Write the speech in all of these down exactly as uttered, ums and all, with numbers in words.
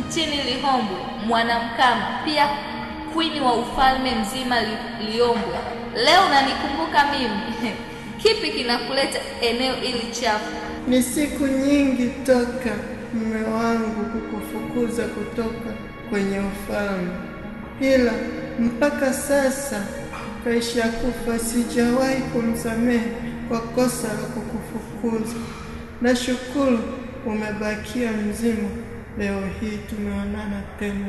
Chini Lihombwe, Mwanamkama, pia queen wa ufalme mzima li, Liombwe. Leo unanikumbuka mimi. Kipi kinakuleta eneo ili chafu? Ni siku nyingi toka mume wangu kukufukuza kutoka kwenye ufalme. Ila mpaka sasa kaisha kufa, sijawahi kumsamehe kwa kosa la kukufukuza. Nashukuru umebakia mzima. Leo hii tumeonana tena.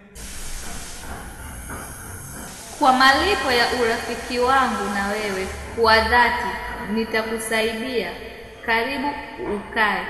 Kwa malipo ya urafiki wangu na wewe kwa dhati, nitakusaidia. Karibu ukae.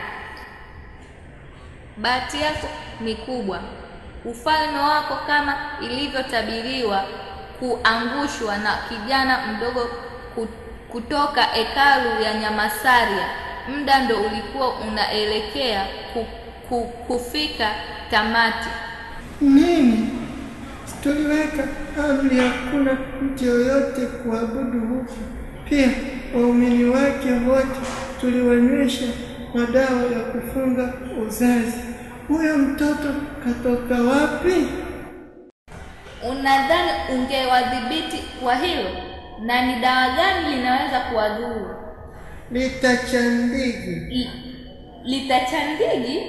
Bahati yako ni kubwa. Ufalme wako kama ilivyotabiriwa kuangushwa na kijana mdogo kutoka hekalu ya Nyamasaria. Muda ndo ulikuwa unaelekea ku, ku, kufika tamati. Nini? Tuliweka amri hakuna mtu yoyote kuabudu huku. Pia waumini wake wote tuliwanywesha madawa ya kufunga uzazi. Huyo mtoto katoka wapi? Unadhani ungewadhibiti kwa hilo? Na ni dawa gani linaweza kuwadhuru? Litachandigi. Litachandigi?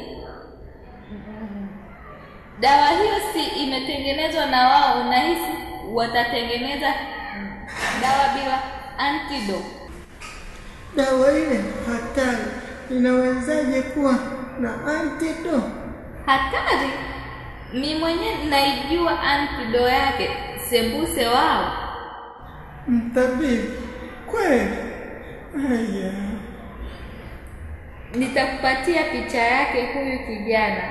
Dawa hiyo si imetengenezwa na wao? Unahisi watatengeneza dawa bila antidote? Dawa ile hatari inawezaje kuwa na antidote? Hatari? Mimi mwenyewe naijua antidote yake, sembuse wao. Mtabibu kweli? Haya, nitakupatia picha yake huyu kijana.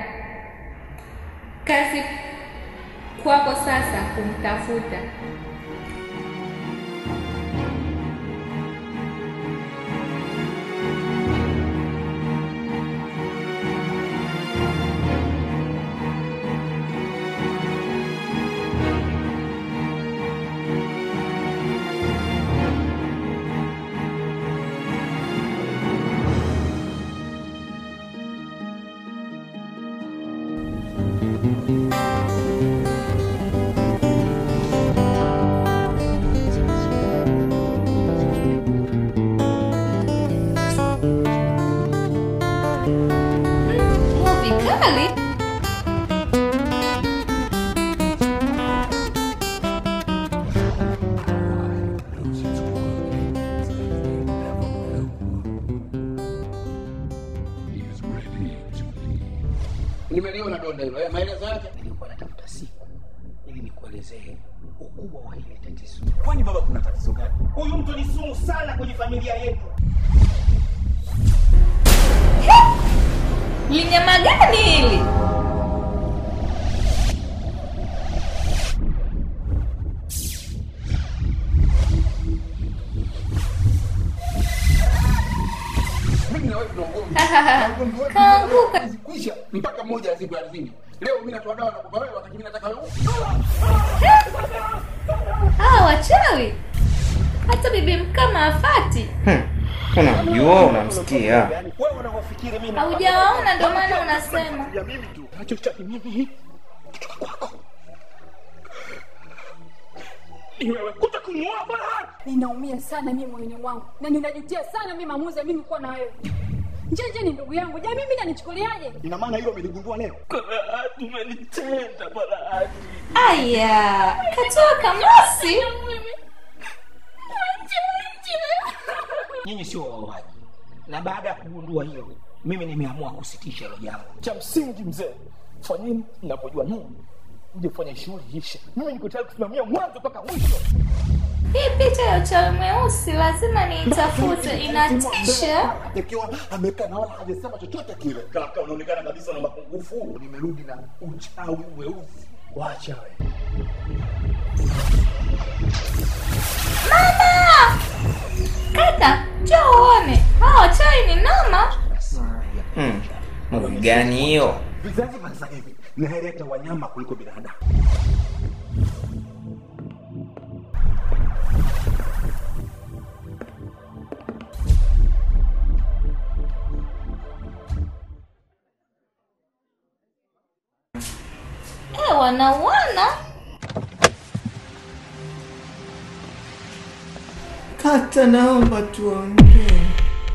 Kazi kwako sasa kumtafuta. Nimeliona donda hilo. Maelezo yake nilikuwa natafuta siku ili nikuelezee ukubwa wa hili tatizo. Kwani baba kuna tatizo gani? Huyu mtu ni sumu sana kwenye familia yetu. Linyama gani hili? Mimi na wewe tunaongea. Kaanguka. Kwisha mpaka mmoja azibwe ardhini. Leo mimi natoa dawa na kupa wewe, wakati mimi nataka wewe. Ah, wachawi. Hata bibi Mkama afati. Hmm. Unamjua, unamsikia. Wewe unawafikiri mimi? Haujawaona ndio maana unasema. Ya mimi tu. Nachotaka mimi kutoka kwako. Wewe kuta kumuoa bwana. Ninaumia sana mimi moyoni mwangu. Na ninajutia sana mimi maamuzi ya mimi kuwa na wewe. Njenje ni ndugu yangu. Je, mimi nanichukuliaje? Ina maana hilo umeligundua leo? Barahati umenitenda Barahati. Aya, katoa kamasi. Nyinyi sio waoaji. Na baada ya kugundua hilo, mimi nimeamua kusitisha hilo jambo. Cha msingi mzee, fanyeni ninapojua nini. Mje fanya shughuli hisha. Mimi niko tayari kusimamia mwanzo mpaka mwisho. Hii picha ya uchawi mweusi lazima niitafute, inatisha. Nikiwa amekaa na wala hajasema chochote kile. Kaka unaonekana kabisa na mapungufu. Nimerudi na uchawi mweusi. Waacha wewe. Mama! Kaka, njoo uone. Hao chai ni noma. Hmm. Mungu gani hiyo? Vizazi vya sasa hivi ni heri hata wanyama kuliko binadamu. wanauana. Kata, naomba tuongee.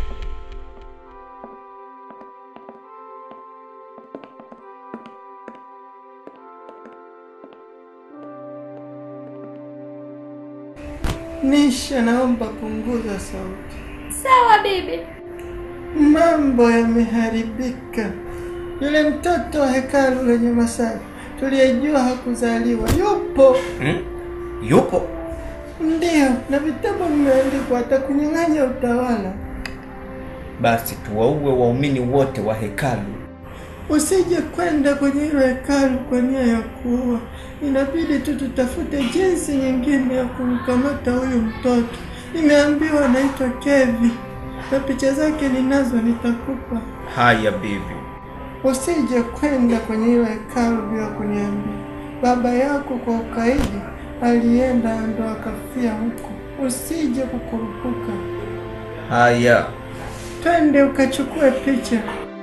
Nisha, naomba punguza sauti. Sawa bibi. Mambo yameharibika. Yule mtoto wa hekalu lenye masai tuliyejua hakuzaliwa yupo. Hmm? Yupo? Ndio, na vitabu vimeandikwa atakunyang'anya utawala. Basi tuwaue waumini wote wa hekalu. Usije kwenda kwenye hilo hekalu kwa nia ya kuua. Inabidi tu tutafute jinsi nyingine ya kumkamata huyu mtoto. Nimeambiwa anaitwa Kevi. Na picha zake ninazo, nitakupa. Haya bibi. Usije kwenda kwenye hilo hekalu bila kuniambia. Baba yako kwa ukaidi alienda ndo akafia huko. Usije kukurupuka. Haya. Twende ukachukue picha.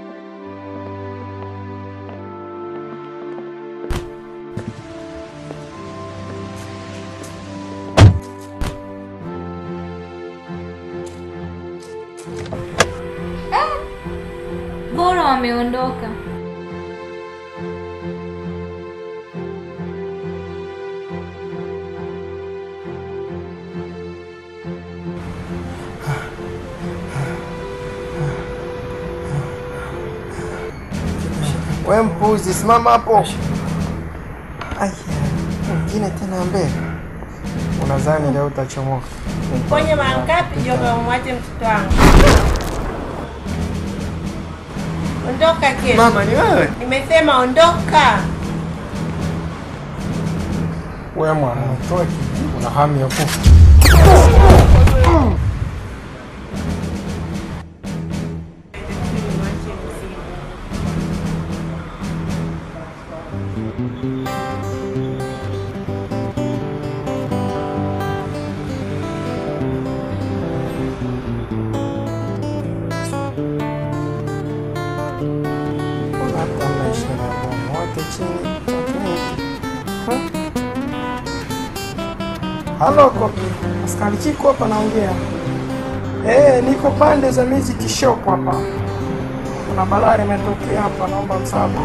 Bora wameondoka. Wewe mpuzi, simama hapo. Aya, mwingine tena mbele. Unadhani leo utachomoka? Mponye mara ngapi joga umwache mtoto wangu? Ondoka Kevi. Mama, ni wewe? Nimesema ondoka. Wewe mwana, toa kijibu na hamu ya kufa. Halo kopi, askari Chiko hapa naongea. Eh, niko pande za Mizi Kishoko hapa. Kuna balaa imetokea hapa, naomba msaada.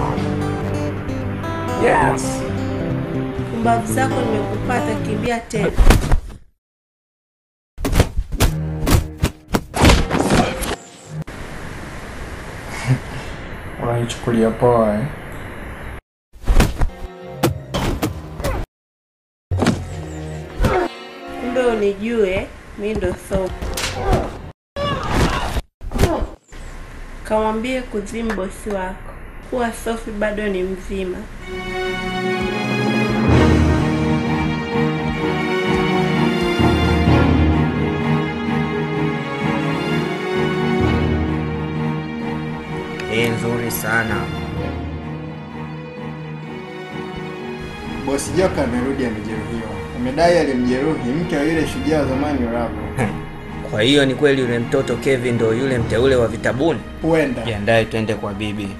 Yes. Mbavu zako nimekupata, kimbia tena. Unanichukulia poa eh? Kumbe unijue, mimi ndo Sophie. Kamwambie kuzimu bosi wako kuwa Sophie bado ni mzima. Eh, nzuri sana. Bosi Joka amerudi amejeruhiwa. Amedai alimjeruhi mke wa yule shujaa wa zamani Rabu. Kwa hiyo ni kweli yule mtoto Kevin ndo yule mteule wa vitabuni? Huenda. Jiandae twende kwa bibi.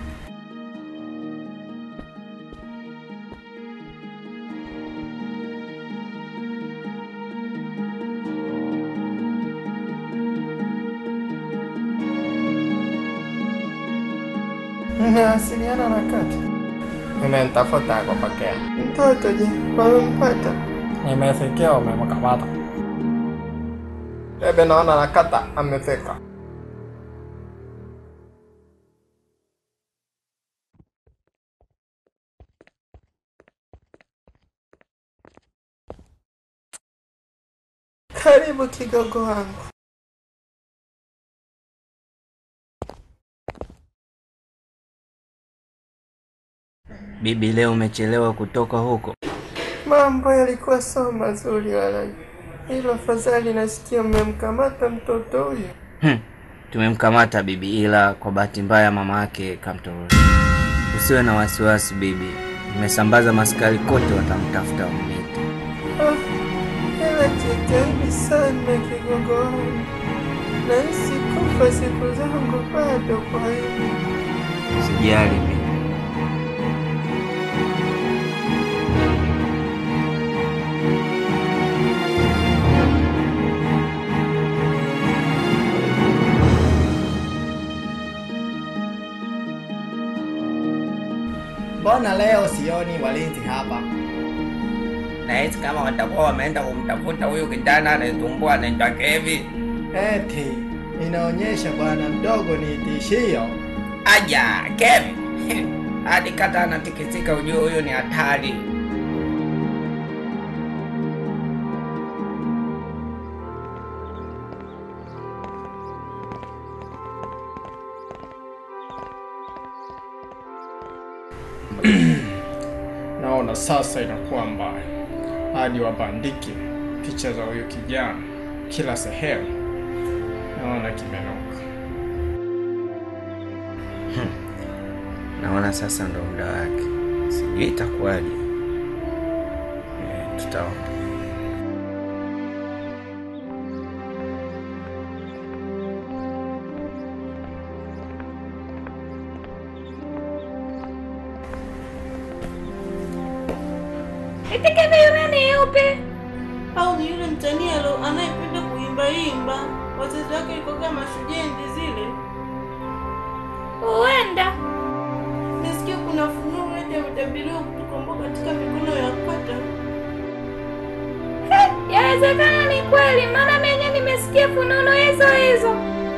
Nawasiliana na kati. Nimemtafuta kwa pakea. Mtoto je, wamempata? Nimefikia wamemkamata. Ebe naona nakata amefika. Karibu kigogo wangu. Bibi, leo umechelewa kutoka huko. Mambo yalikuwa so mazuri wala. Ila afadhali nasikia mmemkamata mtoto huyo. Hmm. Tumemkamata bibi, ila kwa bahati mbaya mama yake kamtoroka. Usiwe na wasiwasi bibi. Nimesambaza maskari kote watamtafuta wamlete. Ah, ila jitahidi sana kigogo wangu. Nahisi kufa siku zangu bado kwa hiyo. Usijali bibi. mbona leo sioni walinzi hapa? Na eti kama watakuwa wameenda kumtafuta huyu kijana anayetumbua anaitwa Kevi. Eti inaonyesha bwana mdogo ni tishio. Aja, Kevi. Hadi kata anatikisika ujue huyu ni hatari. Naona sasa inakuwa mbaya. Hadi wabandiki picha za huyo kijana kila sehemu. Naona kimenuka. Hmm. Naona sasa ndo muda wake. Sijui itakuwaje. Eh, tutaona. Eti Kevi yule ni yupi? Au ni yule mtania alo anayependa kuimba imba? Wazazi wake yuko kama shujendi zile. Huenda. Nisikia kuna funuo eti ametabiriwa kutukomboa katika mikono ya Kata. He, yawezekana ni kweli, maana mimi nimesikia funuo hizo hizo.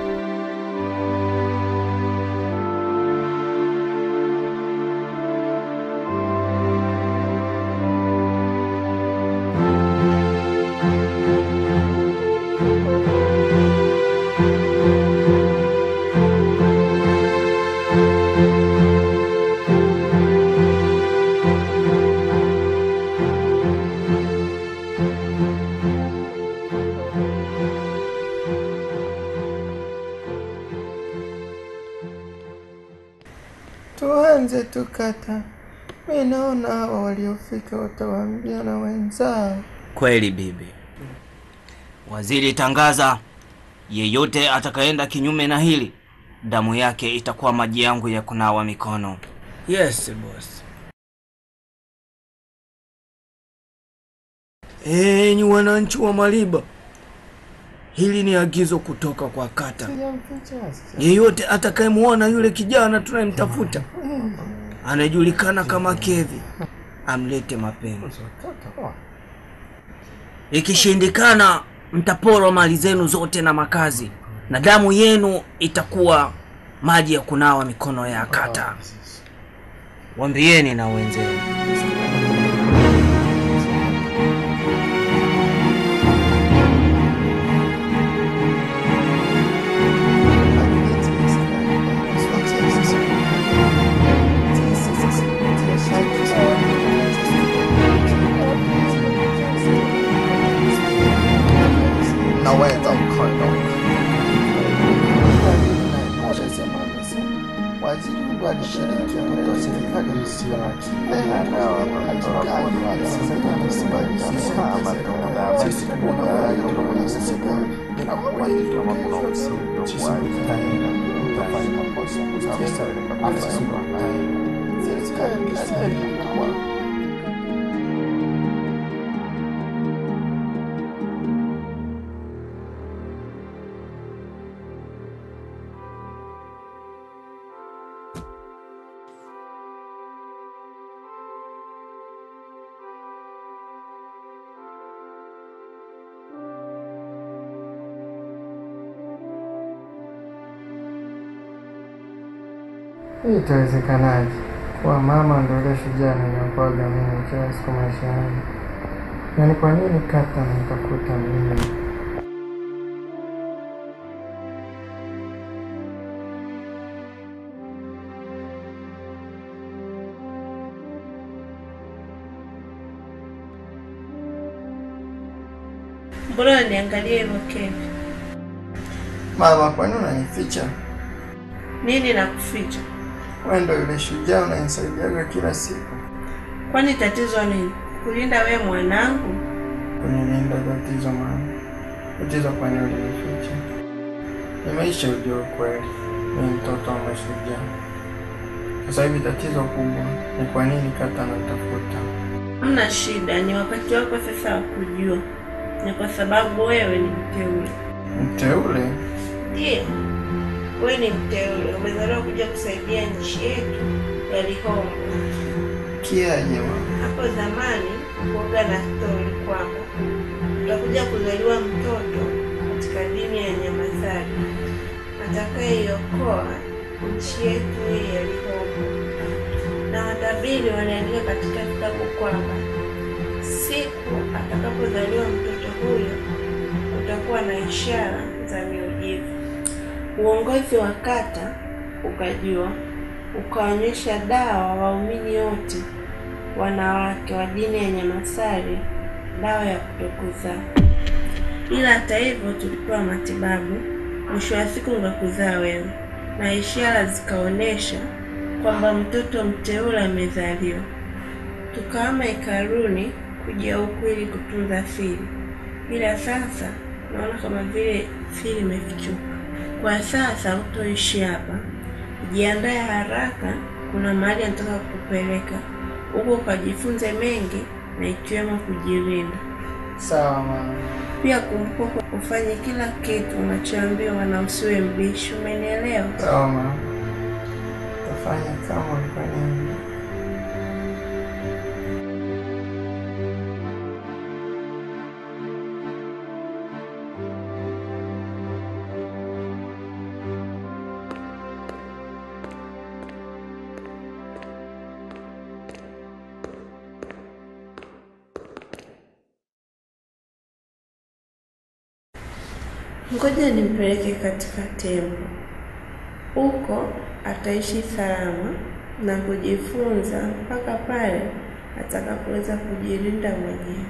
Tuanze tu Kata. Mimi naona hawa waliofika watawaambia na wenzao. Kweli bibi. Waziri tangaza, yeyote atakaenda kinyume na hili, damu yake itakuwa maji yangu ya kunawa mikono. Yes boss. Enyi wananchi wa Maliba, hili ni agizo kutoka kwa Kata. Yeyote atakayemuona yule kijana tunayemtafuta anajulikana kama Kevi, amlete mapema. Ikishindikana, mtaporwa mali zenu zote na makazi, na damu yenu itakuwa maji ya kunawa mikono ya Kata. Waambieni na wenzenu. Naweza ukondoka. Waziri ndo alishiriki kutoa serikali msiwaki. Sisi kuna wale kwenye serikali inakuwa hivi kama kuna msindo kwa utafanya makosa sasa afisa serikali serikali Hii itawezekanaje? Kwa mama ndio ile shujaa ninayopaga mimi kila siku maisha yangu. Yaani kwa nini Kata nitakuta mimi? Mbona niangalie hivyo Kevi? Mama, kwa nini unanificha? Nini nakuficha? Wewe ndio yule shujaa unanisaidia kila siku. Kwani tatizo nini? Kulinda wewe mwanangu? Kunilinda tatizo mama. Tatizo kwa nini ulinificha? Nimeisha ujue kweli. Ni mtoto wa shujaa. Sasa hivi tatizo kubwa ni kwa nini Kata anatafuta. Hamna shida, ni wakati wako sasa wa kujua. Ni kwa sababu wewe ni mteule. Mteule? Ndiyo. Wewe ni mteule, umezaliwa kuja kusaidia nchi yetu ya Lihombo. Kiaje mama? Hapo zamani kuoga na stori kwamba utakuja kuzaliwa mtoto katika dini ya Nyamasari atakayeiokoa nchi yetu hii ya Lihogo, na watabiri wanaandika katika kitabu kwamba siku atakapozaliwa mtoto huyo utakuwa na ishara za miujiza. Uongozi wa kata ukajua, ukaonyesha dawa waumini wote wanawake wa dini ya Nyamasari dawa ya kutokuzaa. Ila hata hivyo tulipewa matibabu, mwisho wa siku ungekuzaa wewe, na ishara zikaonesha kwamba mtoto mteule amezaliwa. Tukahama hekaluni kuja huku ili kutunza siri, ila sasa naona kama vile siri imefichuka. Kwa sasa utoishi hapa, jiandae haraka, kuna mahali nataka kukupeleka huko ukajifunze mengi na ikiwemo kujilinda. Sawa mama. Pia kumbuka ufanye kila kitu unachoambiwa na usiwe mbishi, umenielewa? Sawa mama. Tafanya kama ulifanya. Ngoja nimpeleke katika tembo. Huko ataishi salama na kujifunza mpaka pale atakapoweza kujilinda mwenyewe.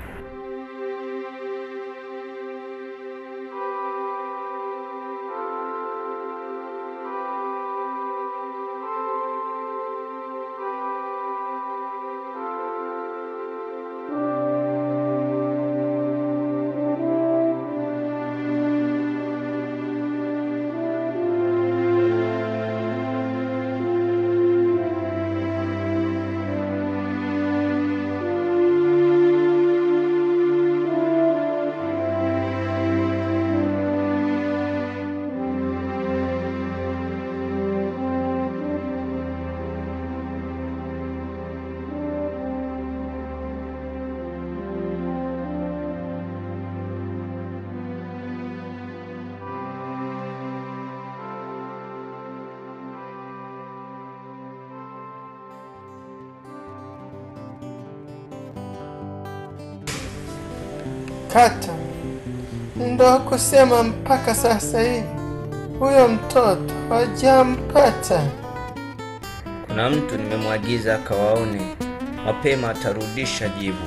Kata, ndo kusema mpaka sasa hivi huyo mtoto hajampata. Kuna mtu nimemwagiza akawaone mapema, atarudisha jibu.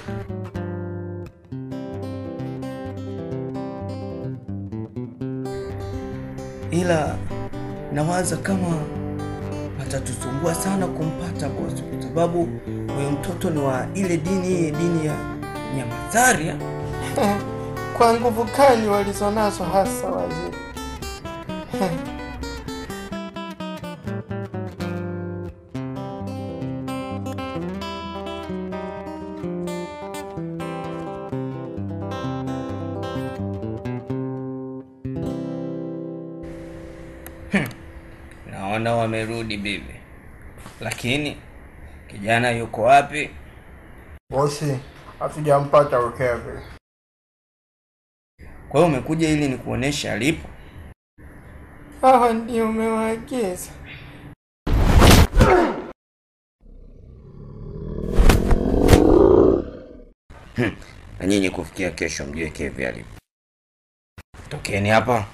Ila nawaza kama atatusumbua sana kumpata bosi, kwa sababu huyo mtoto ni wa ile dini dini ya Nyamasari. Kwa nguvu kani walizonazo hasa wazee. Naona wamerudi bibi. Lakini kijana yuko wapi? Bosi, hatujampata Ukeve. Kwa hiyo umekuja ili nikuonesha alipo? Hawa ndio umewaagiza. Hmm. Na nyinyi kufikia kesho mjue Kevin alipo. Tokeni hapa.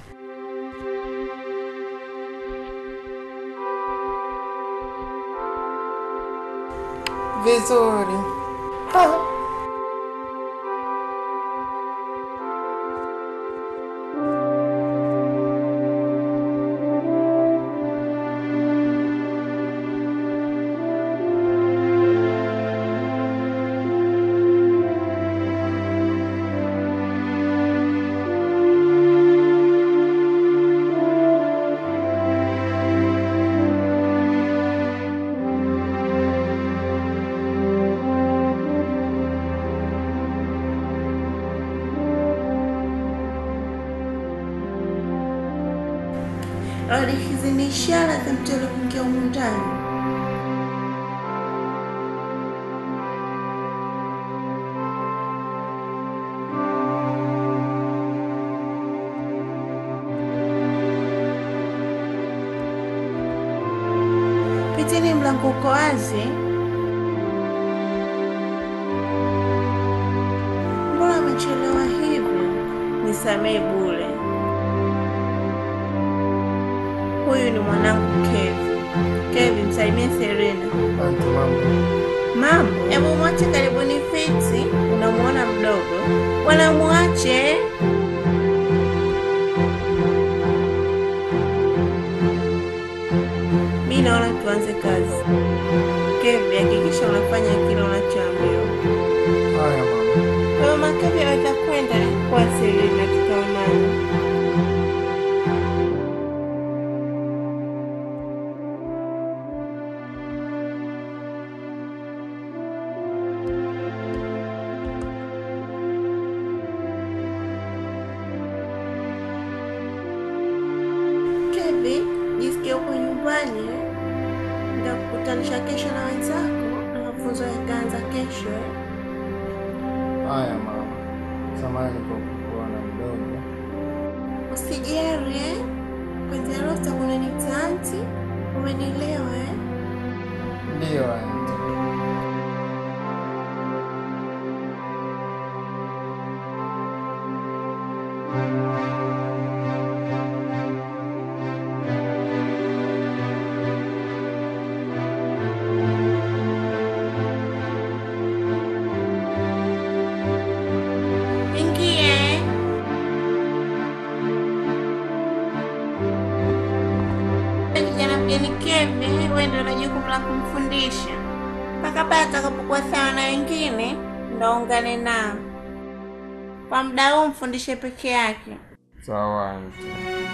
Vizuri. Ha. Hizi ni ishara za mtele kuingia humu ndani. lakini mlango uko wazi. Mbona amechelewa hivi? Nisamee bure. Huyu ni mwanangu Kevi. Kevi, msalimie Serena. Asante mama. Mambo, hebu mwache karibuni fiti, unamuona mdogo. Wanamuache. Mimi naona tuanze kazi. Kevi, hakikisha unafanya kile unachoambiwa. Haya mama. Mama Kevi anaweza kwenda kwa Serena, tutaonana. Kevi, jisikia uko nyumbani. Nitakukutanisha kesho na wenzako na mafunzo yataanza kesho. Haya mama. Samahani kwa kukuona mdogo. Usijali eh? Kwanza leo utakuwa ni tanti. Umenielewa eh? Ndio auntie. Ingie. Kijana mgeni Kevi, wewe ndio una jukumu la kumfundisha. Mpaka pale atakapokuwa sawa na wengine, ndio ungane nao. Kwa muda huu mfundishe peke yake. Sawa auntie.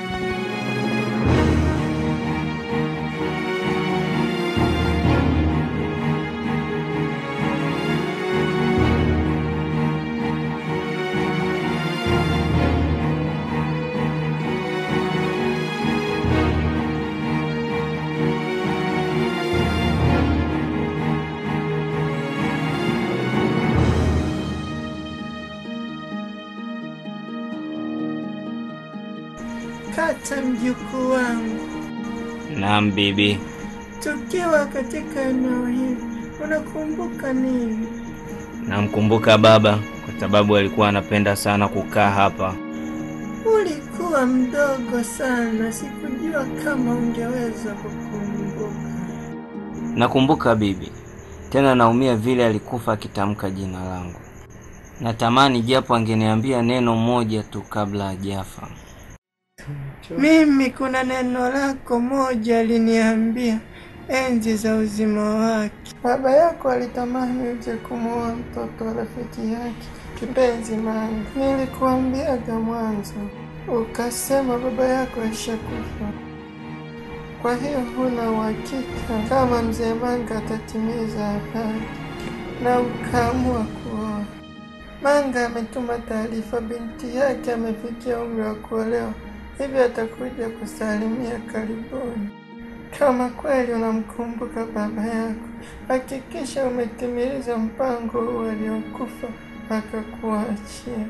Kata mjukuu wangu, Naam bibi. tukiwa katika eneo hili, unakumbuka nini? Namkumbuka baba kwa sababu alikuwa anapenda sana kukaa hapa. Ulikuwa mdogo sana, sikujua kama ungeweza kukumbuka. Nakumbuka bibi. Tena naumia vile alikufa akitamka jina langu. Natamani japo angeniambia neno moja tu kabla hajafa. Mimi kuna neno lako moja aliniambia enzi za uzima wake. Baba yako alitamani uje kumuoa mtoto wa rafiki yake kipenzi Manga. Nilikuambiaga mwanzo, ukasema baba yako ashakufa. Kwa hiyo huna uhakika kama mzee Manga atatimiza ahadi, na ukaamua kuoa. Manga ametuma taarifa binti yake amefikia umri wa kuolewa, hivi atakuja kusalimia karibuni. Kama kweli unamkumbuka baba yako, hakikisha umetimiliza mpango huu aliokufa akakuachia.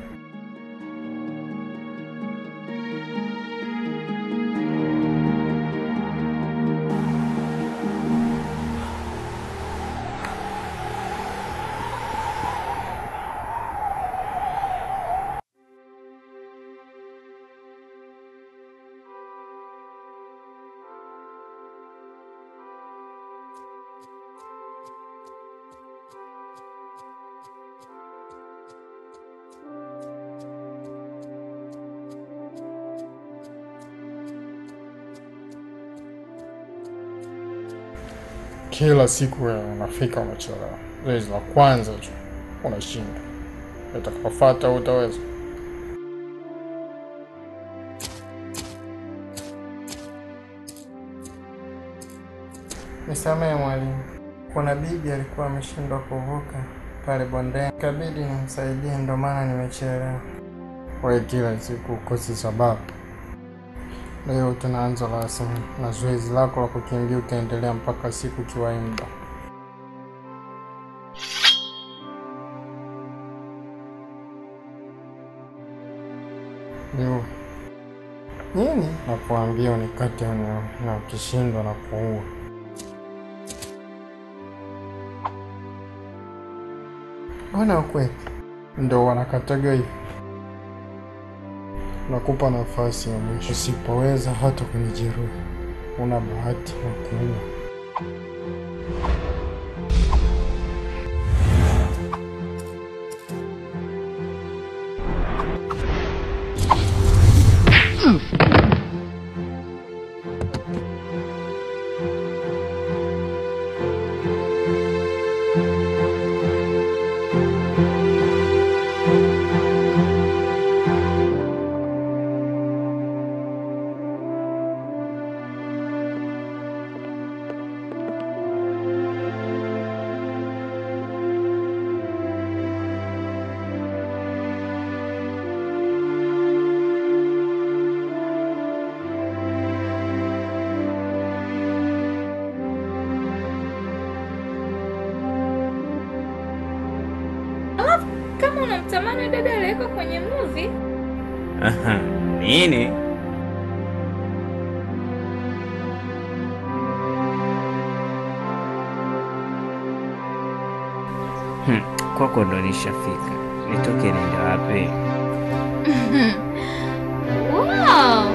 Kila siku wewe unafika unachelewa. Zoezi la kwanza tu unashinda. Utakapofuata utaweza. Nisamehe mwalimu. Kuna bibi alikuwa ameshindwa kuvuka pale bondeni. Kabidi nimsaidie, ndio maana nimechelewa. Wewe kila siku ukosi sababu. Leo tunaanza rasmi na zoezi lako la kukimbia utaendelea mpaka siku kiwaimba. Leo nini? Nakuambia unikate na ukishindwa na kuua. Wanakwepa. Ndio wanakataga hivi. Nakupa nafasi ya mwisho. Usipoweza hata kunijeruhi, una bahati ya kuua. Kama unamtamani dada aliyeko kwenye movie. Aha, nini? Hmm, kwako ndo nishafika. Nitoke niende wapi? Wow!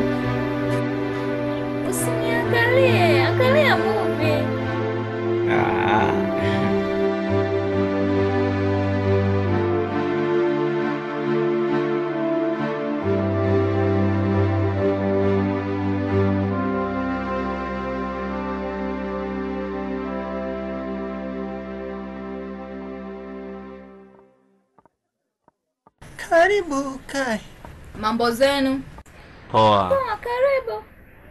Usiniangalie, angalia movie. Ah. Karibu kae. Mambo zenu? Poa. Poa, karibu.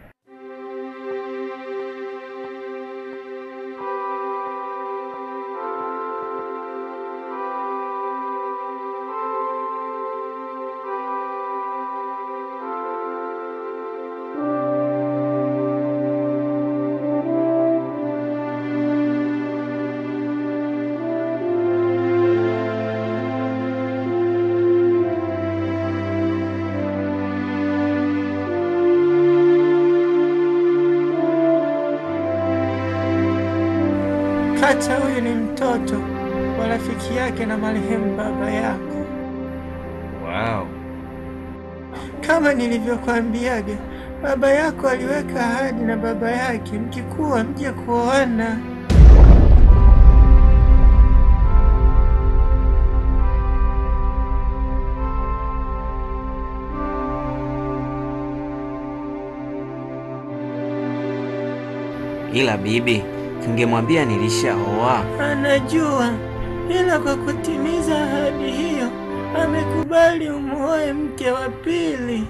Kata huyu ni mtoto wa rafiki yake na marehemu baba yako. Wow. Kama nilivyokuambiaga, baba yako aliweka ahadi na baba yake mkikuwa mje kuoana. Ila bibi, tungemwambia nilishaoa. Anajua, ila kwa kutimiza ahadi hiyo amekubali umuoe mke wa pili.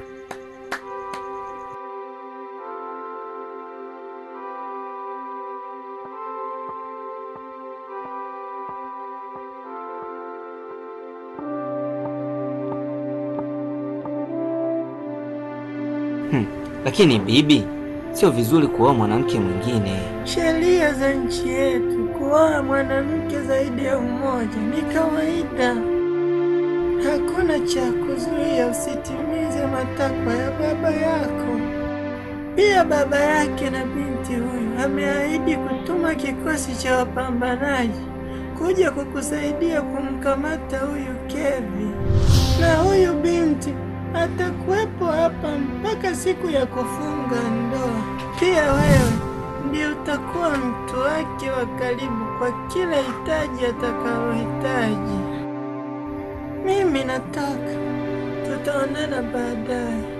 Hmm, lakini bibi, sio vizuri kuoa mwanamke mwingine. Sheria za nchi yetu, kuoa mwanamke zaidi ya mmoja ni kawaida. Hakuna cha kuzuia usitimize matakwa ya baba yako. Pia baba yake na binti huyu ameahidi kutuma kikosi cha wapambanaji kuja kukusaidia kumkamata huyu Kevi. Na huyu binti atakuwepo hapa mpaka siku ya kufunga ndoa. Pia wewe ndiye utakuwa mtu wake wa karibu kwa kila hitaji atakalohitaji. Mimi natoka, tutaonana baadaye.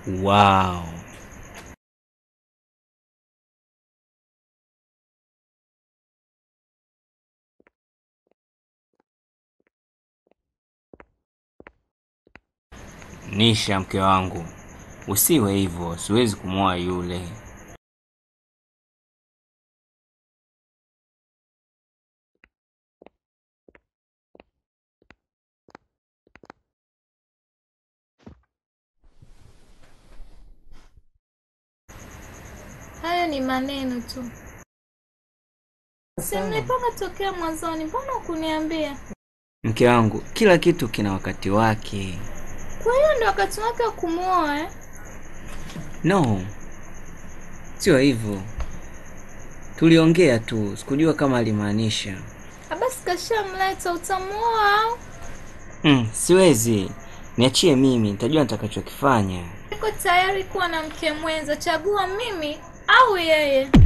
Wow. Nisha, mke wangu, usiwe hivyo, siwezi kumwoa yule. Hayo ni maneno tu. Si mlipanga tokea mwanzoni, mbona hukuniambia? Mke wangu, kila kitu kina wakati wake. Kwa hiyo ndio wakati wake wa kumuoa eh? No. Sio hivyo. Tuliongea tu, sikujua kama alimaanisha. Basi kashamleta, utamuoa au? Hmm, siwezi. Niachie mimi, nitajua nitakachokifanya. Niko tayari kuwa na mke mwenza, chagua mimi au yeye.